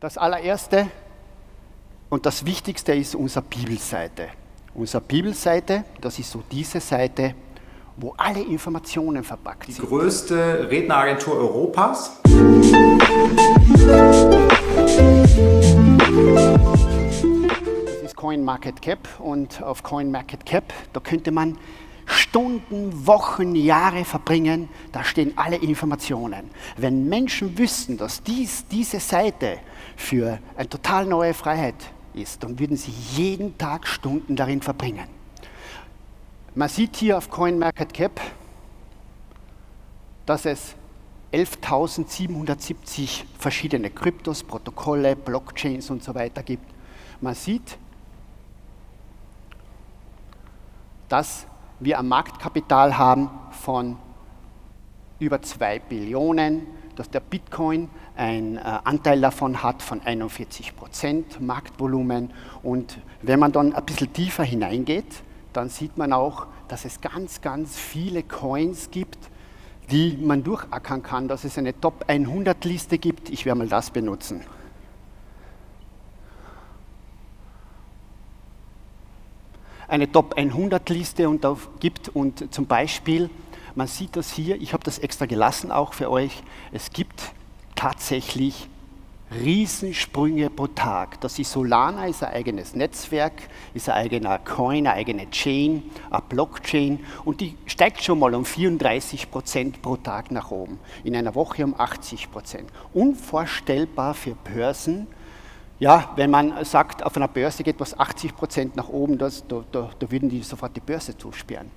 Das allererste und das Wichtigste ist unsere Bibelseite. Unsere Bibelseite, das ist so diese Seite, wo alle Informationen verpackt sind. Die größte Redneragentur Europas. Das ist CoinMarketCap und auf CoinMarketCap, da könnte man Stunden, Wochen, Jahre verbringen, da stehen alle Informationen. Wenn Menschen wüssten, dass diese Seite für eine total neue Freiheit ist, dann würden sie jeden Tag Stunden darin verbringen. Man sieht hier auf CoinMarketCap, dass es 11.770 verschiedene Kryptos, Protokolle, Blockchains und so weiter gibt. Man sieht, dass wir ein Marktkapital haben von über 2 Billionen, dass der Bitcoin einen Anteil davon hat von 41% Marktvolumen. Und wenn man dann ein bisschen tiefer hineingeht, dann sieht man auch, dass es ganz, ganz viele Coins gibt, die man durchackern kann, dass es eine Top 100 Liste gibt. Ich werde mal das benutzen. Eine Top 100 Liste gibt und zum Beispiel, man sieht das hier, ich habe das extra gelassen auch für euch, es gibt tatsächlich Riesensprünge pro Tag. Das ist Solana, ist ein eigenes Netzwerk, ist ein eigener Coin, eine eigene Chain, eine Blockchain und die steigt schon mal um 34% pro Tag nach oben, in einer Woche um 80%. Unvorstellbar für Börsen. Ja, wenn man sagt, auf einer Börse geht was 80% nach oben, da würden die sofort die Börse zusperren.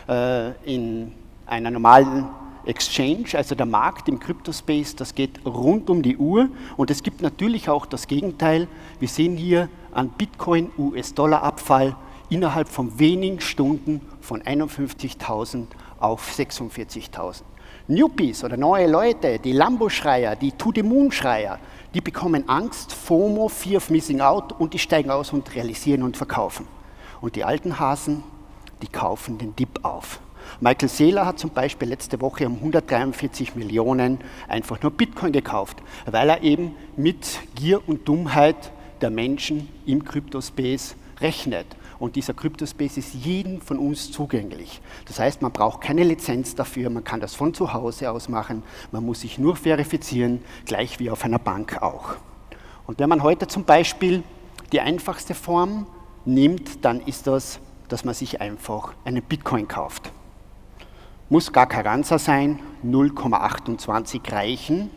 In einer normalen Exchange, also der Markt im Cryptospace, das geht rund um die Uhr und es gibt natürlich auch das Gegenteil. Wir sehen hier einen Bitcoin-US-Dollar-Abfall innerhalb von wenigen Stunden von 51.000 auf 46.000. Newbies oder neue Leute, die Lambo-Schreier, die To-the-Moon-Schreier, die bekommen Angst, FOMO, Fear of Missing Out und die steigen aus und realisieren und verkaufen. Und die alten Hasen, die kaufen den Dip auf. Michael Saylor hat zum Beispiel letzte Woche um 143 Millionen einfach nur Bitcoin gekauft, weil er eben mit Gier und Dummheit der Menschen im Kryptospace rechnet. Und dieser Kryptospace ist jedem von uns zugänglich. Das heißt, man braucht keine Lizenz dafür, man kann das von zu Hause aus machen, man muss sich nur verifizieren, gleich wie auf einer Bank auch. Und wenn man heute zum Beispiel die einfachste Form nimmt, dann ist das, dass man sich einfach einen Bitcoin kauft. Muss gar kein ganzer sein, 0,28 reichen.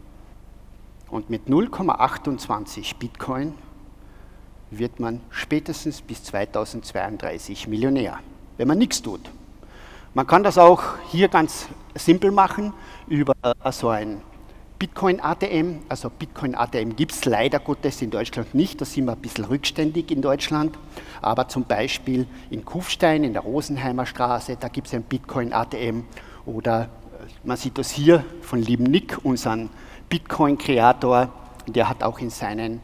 Und mit 0,28 Bitcoin wird man spätestens bis 2032 Millionär, wenn man nichts tut. Man kann das auch hier ganz simpel machen über so ein Bitcoin-ATM. Also Bitcoin-ATM gibt es leider Gottes in Deutschland nicht, da sind wir ein bisschen rückständig in Deutschland. Aber zum Beispiel in Kufstein, in der Rosenheimer Straße, da gibt es ein Bitcoin-ATM. Oder man sieht das hier von lieben Nick, unseren Bitcoin-Kreator, der hat auch in seinem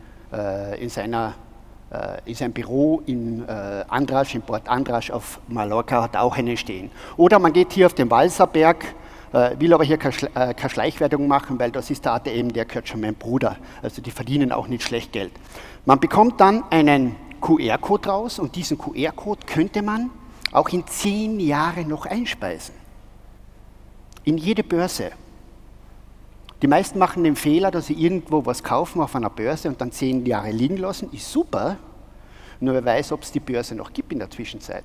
Büro in Andratx, in Port Andratx auf Mallorca, hat auch einen stehen. Oder man geht hier auf den Walserberg, will aber hier keine Schleichwerbung machen, weil das ist der ATM, der gehört schon meinem Bruder. Also die verdienen auch nicht schlecht Geld. Man bekommt dann einen QR-Code raus und diesen QR-Code könnte man auch in 10 Jahren noch einspeisen. In jede Börse. Die meisten machen den Fehler, dass sie irgendwo was kaufen auf einer Börse und dann 10 Jahre liegen lassen. Ist super, nur wer weiß, ob es die Börse noch gibt in der Zwischenzeit.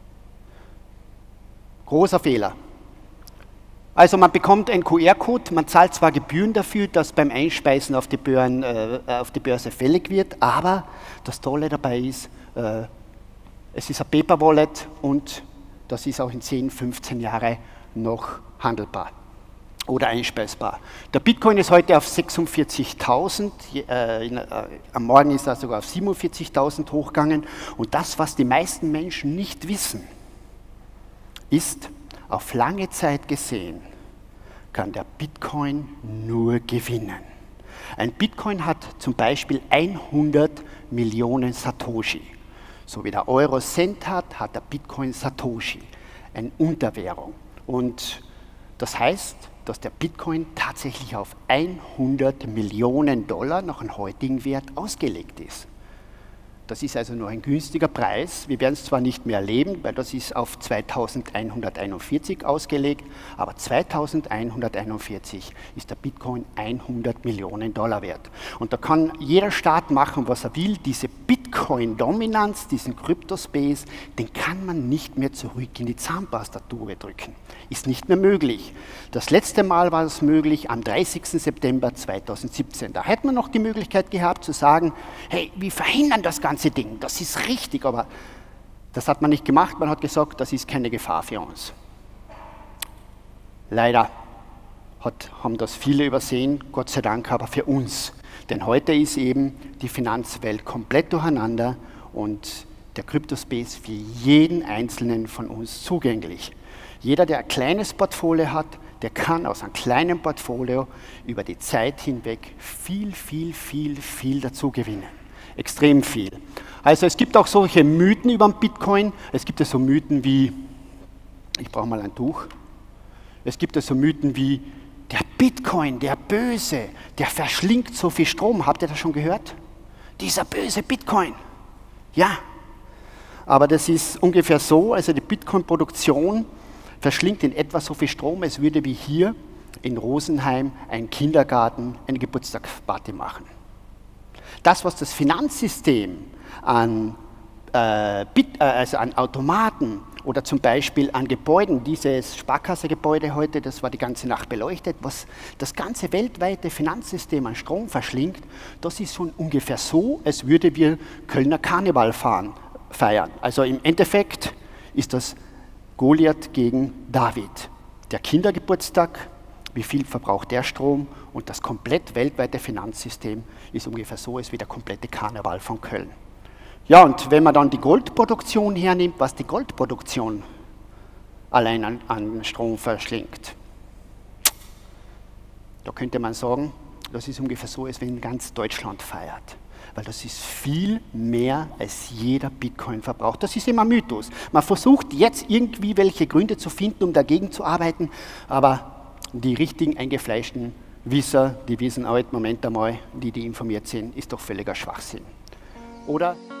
Großer Fehler. Also man bekommt einen QR-Code, man zahlt zwar Gebühren dafür, dass beim Einspeisen auf die Börse fällig wird, aber das Tolle dabei ist, es ist ein Paper-Wallet und das ist auch in 10, 15 Jahren noch handelbar oder einspeisbar. Der Bitcoin ist heute auf 46.000, am Morgen ist er sogar auf 47.000 hochgegangen und das, was die meisten Menschen nicht wissen, ist, auf lange Zeit gesehen kann der Bitcoin nur gewinnen. Ein Bitcoin hat zum Beispiel 100 Millionen Satoshi. So wie der Euro Cent hat, hat der Bitcoin Satoshi, eine Unterwährung. Und das heißt, dass der Bitcoin tatsächlich auf 100 Millionen Dollar nach dem heutigen Wert ausgelegt ist. Das ist also noch ein günstiger Preis. Wir werden es zwar nicht mehr erleben, weil das ist auf 2141 ausgelegt, aber 2141 ist der Bitcoin 100 Millionen Dollar wert. Und da kann jeder Staat machen, was er will. Diese Bitcoin-Dominanz, diesen Kryptospace, den kann man nicht mehr zurück in die Zahnpastatube drücken. Ist nicht mehr möglich. Das letzte Mal war es möglich am 30. September 2017. Da hätte man noch die Möglichkeit gehabt zu sagen, hey, wir verhindern das ganze Ding, das ist richtig, aber das hat man nicht gemacht. Man hat gesagt, das ist keine Gefahr für uns. Leider haben das viele übersehen, Gott sei Dank aber für uns. Denn heute ist eben die Finanzwelt komplett durcheinander und der Kryptospace für jeden Einzelnen von uns zugänglich. Jeder, der ein kleines Portfolio hat, der kann aus einem kleinen Portfolio über die Zeit hinweg viel dazu gewinnen. Extrem viel. Also es gibt auch solche Mythen über den Bitcoin. Es gibt ja so Mythen wie, ich brauche mal ein Tuch. Es gibt ja so Mythen wie, der Bitcoin, der Böse, der verschlingt so viel Strom. Habt ihr das schon gehört? Dieser böse Bitcoin. Ja, aber das ist ungefähr so, also die Bitcoin-Produktion verschlingt in etwa so viel Strom, als würde wie hier in Rosenheim ein Kindergarten eine Geburtstagsparty machen. Das, was das Finanzsystem an Automaten oder zum Beispiel an Gebäuden, dieses Sparkassegebäude heute, das war die ganze Nacht beleuchtet, was das ganze weltweite Finanzsystem an Strom verschlingt, das ist schon ungefähr so, als würde wir Kölner Karneval feiern. Also im Endeffekt ist das Goliath gegen David. Der Kindergeburtstag, wie viel verbraucht der Strom? Und das komplett weltweite Finanzsystem ist ungefähr so, als wie der komplette Karneval von Köln. Ja, und wenn man dann die Goldproduktion hernimmt, was die Goldproduktion allein an Strom verschlingt, da könnte man sagen, das ist ungefähr so, als wenn ganz Deutschland feiert. Weil das ist viel mehr, als jeder Bitcoin verbraucht. Das ist immer ein Mythos. Man versucht jetzt irgendwie welche Gründe zu finden, um dagegen zu arbeiten, aber die richtigen eingefleischten Wisser, die wissen auch im Moment einmal, die informiert sind, ist doch völliger Schwachsinn. Oder?